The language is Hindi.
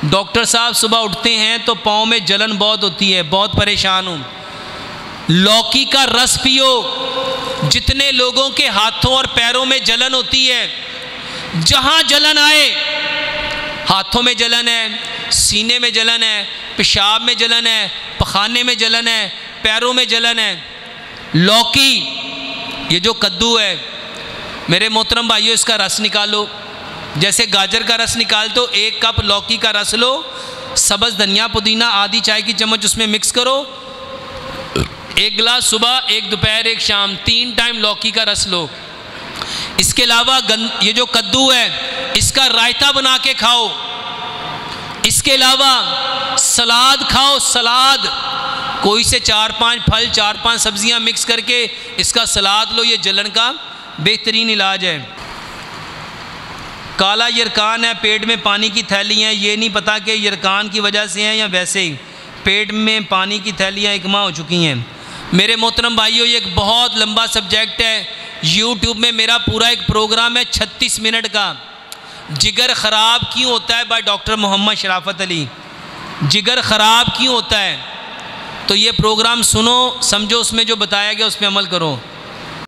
डॉक्टर साहब सुबह उठते हैं तो पाँव में जलन बहुत होती है, बहुत परेशान हूँ। लौकी का रस पियो। जितने लोगों के हाथों और पैरों में जलन होती है, जहाँ जलन आए, हाथों में जलन है, सीने में जलन है, पेशाब में जलन है, पखाने में जलन है, पैरों में जलन है, लौकी, ये जो कद्दू है, मेरे मोहतरम भाइयों, इसका रस निकालो। जैसे गाजर का रस निकालते हो, 1 कप लौकी का रस लो, सब्ज़ धनिया पुदीना आधी चाय की चम्मच उसमें मिक्स करो, 1 गिलास सुबह, 1 दोपहर, 1 शाम, 3 टाइम लौकी का रस लो। इसके अलावा ये जो कद्दू है, इसका रायता बना के खाओ। इसके अलावा सलाद खाओ, सलाद, कोई से 4-5 फल, 4-5 सब्जियां मिक्स करके इसका सलाद लो। ये जलन का बेहतरीन इलाज है। काला यरकान है, पेट में पानी की थैली है, ये नहीं पता कि यरकान की वजह से है या वैसे ही पेट में पानी की थैलियाँ इकमा हो चुकी हैं। मेरे मोहतरम भाइयों, ये एक बहुत लंबा सब्जेक्ट है। यूट्यूब में मेरा पूरा एक प्रोग्राम है 36 मिनट का, जिगर ख़राब क्यों होता है, बाय डॉक्टर मोहम्मद शराफत अली। जिगर ख़राब क्यों होता है, तो ये प्रोग्राम सुनो, समझो, उसमें जो बताया गया उस पर अमल करो।